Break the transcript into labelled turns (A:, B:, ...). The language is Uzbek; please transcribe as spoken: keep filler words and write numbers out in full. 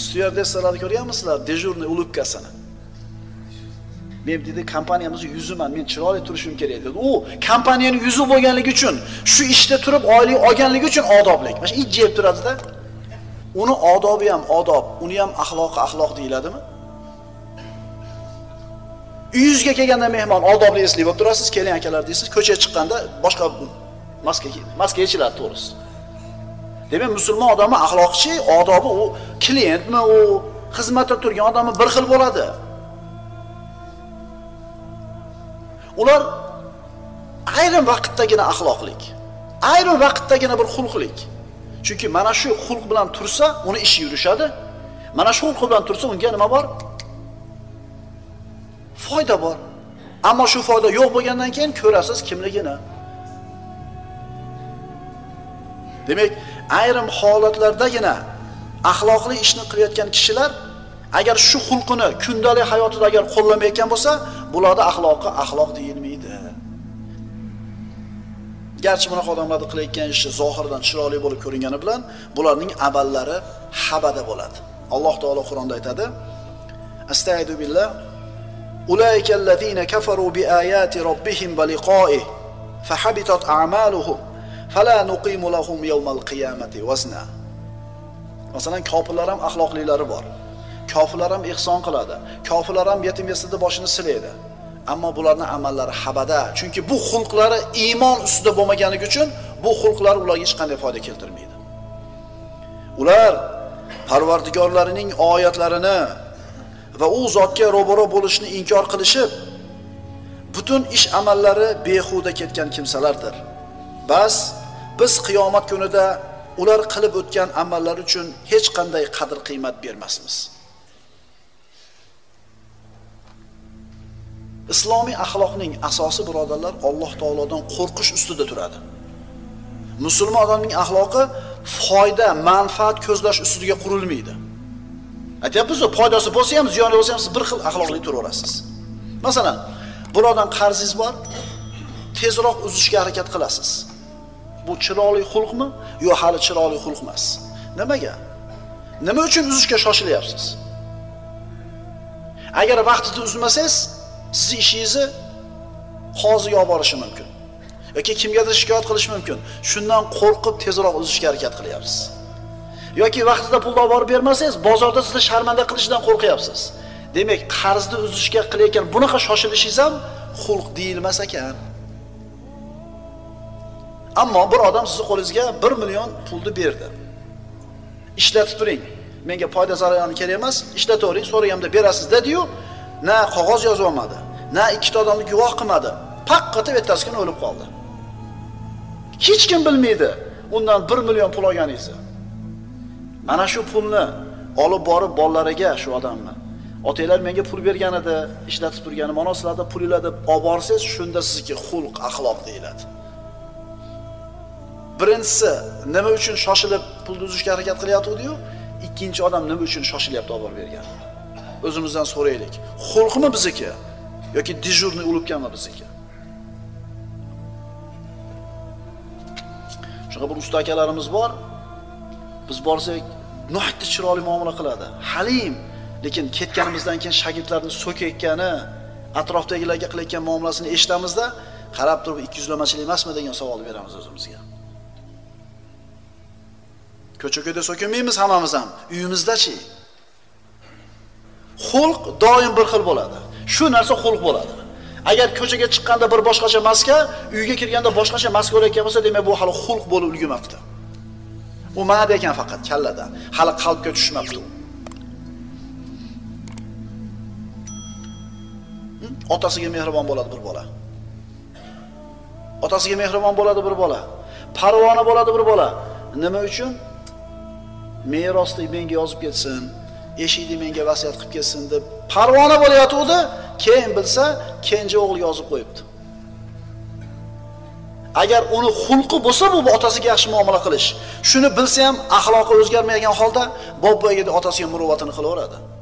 A: Styuardessalarni ko'ryapsizlar, dejurniy ulubkasini. Men dedi, kompaniyamizning yuziman, men chiroyli turishim kerak dedi. U kompaniyaning yuzi bo'lganligi uchun, shu ishda turib oylik olganligi uchun odoblik. Mana it jeb turadi-da. Uni odobi ham odob, uni ham axloqi axloq deyiladimi? Uyingizga kelganda mehmon odobli esli bo'lib turasiz, keling akalar deysiz, ko'chaga chiqqanda boshqa maska maska yechiladi to'g'risi. Demak, musulmon odamning axloqchi, odobi u klientmi, u xizmatda turgan odammi bir xil bo'ladi. Ular ayrim vaqtdagina axloqlik, ayrim vaqtdagina bir xulqlik. Chunki mana shu xulq bilan tursa, uni ishi yurishadi. Mana shu xulq bilan tursa, unga nima bor? Foyda bor. Ammo shu foyda yo'q bo'lgandan keyin ko'rasiz kimligini. Demak, ayrim holatlardagina axloqli ishni qilayotgan kishilar agar shu xulqini kundalik hayotida agar qo'llamayotgan bo'lsa, bularda axloqi axloq deyilmaydi. Garchi bunaqa odamlarning qilayotgan ishi zohirdan chiroyli bo'lib ko'ringani bilan, bularning amallari habada bo'ladi. Alloh taolo Qur'onda aytadi: Astaizu billah Ulaikallazina kafaru biayati robbihim va liqa'ihi fahabitat a'maluhum fala nuqimu lahum yawmal qiyamati wazna. Masalan, kofirlar ham axloqlilari bor. Kofirlar ham ihson qiladi. Kofirlar ham yetim yesida boshini silaydi. Ammo bularning amallari habada. Chunki bu xulqlari iymon ustida bo'lmaganligi uchun bu xulqlar ularga hech qanday foyda keltirmaydi. Ular Parvardigorlarining oyatlarini va u zotga ro'baro bo'lishni inkor qilishib, butun ish amallari behuda ketgan kimsalardir. Bas biz qiyomat kunida ular qilib o'tgan amallar uchun hech qanday qadr qiymat bermasmiz. Islomiy axloqning asosi birodarlar Alloh taolodan qo'rqish ustida turadi. Musulmon odamning axloqi foyda, manfaat ko'zlash ustiga qurilmaydi. Aytyapmiz, foydasi bo'lsa ham, ziyoni bo'lsa ham siz bir xil axloqli turaverasiz. Masalan, birodan qarzingiz bor, tezroq uzishga harakat qilasiz. Bu chiroyli xulqmi? Yo'q, hali chiroyli xulq emas. Nimaga? Nima uchun uzishga shoshilyapsiz? Agar vaqtida uzmasangiz, sizni ishingizni qoziga olib borishi mumkin. yoki kimgadir shikoyat qilish mumkin. Shundan qo'rqib tezroq uzishga harakat qilyapsiz. Yoki vaqtida pulni olib borib bermasangiz, bozorda sizni sharmanda qilishdan qo'rqyapsiz. Demak, qarzni uzishga qilayotgan bunaqa shoshilishingiz ham xulq deyilmas ekan. Ammo bir odam sizni qo'lingizga bir million pulni berdi. Ishlatib turing. Menga foyda zararni kerak emas, ishlatavering, so'raganimda berasiz dedi-yu, na qog'oz yozib olmadi, na ikkita odamni guvoh qilmadi. Paqqatib ertasi kuni o'lib qoldi. Hech kim bilmaydi undan bir million pul olganingizni. Mana shu pulni olib borib bolalariga shu odamni, otanglar menga pul bergan edi, ishlatib turgani, mana sizlarda pulinglarni olib borsangiz, shunda sizniki xulq, axloq deyiladi. Birinchisi, nima uchun shoshilib pulni uzishga harakat qilyapti-yu? Ikkinchi odam nima uchun shoshilyapti olib borib bergan? O'zimizdan so'raylik. Xulqmi bizniki yoki dejurniy ulubkanmi bizniki? Shunga bir usta akalarimiz bor. Biz borsak, nohayotda chiroyli muomala qiladi. Halim, lekin ketganimizdan keyin shogirdlarni so'kayotgani, atrofdagilarga qilayotgan muomalasini eshitamizda, qarab turib ikki yuz lamachilik emasmi degan savol beramiz o'zimizga. Ko'cha-ko'yda so'kinmaymiz hammamiz ham, uyimizda-chi? Xulq doim bir xil bo'ladi. Shu narsa xulq bo'ladi. Agar ko'chaga chiqqanda bir boshqacha maska, uyga kirganda boshqacha maska bo'layotgan bo'lsa, demak bu hali xulq bo'lib ulgurmabdi. U ma'noda ekan faqat kallada, hali qalbga tushmabdi u. Otasiga mehribon bo'ladi bir bola. Otasiga mehribon bo'ladi bir bola. Parvona bo'ladi bir bola. Nima uchun? Merosni menga yozib ketsin, eshikni menga vasiyat qilib ketsin deb parvona bo'layotgandi, keyin bilsa, kenja o'g'il yozib qo'yibdi. Agar uni xulqi bo'lsa, bu otasiga yaxshi muomala qilish. Shuni bilsa ham axloqi o'zgarmagan holda, bobboyga otasiga muruvvatini qilaveradi.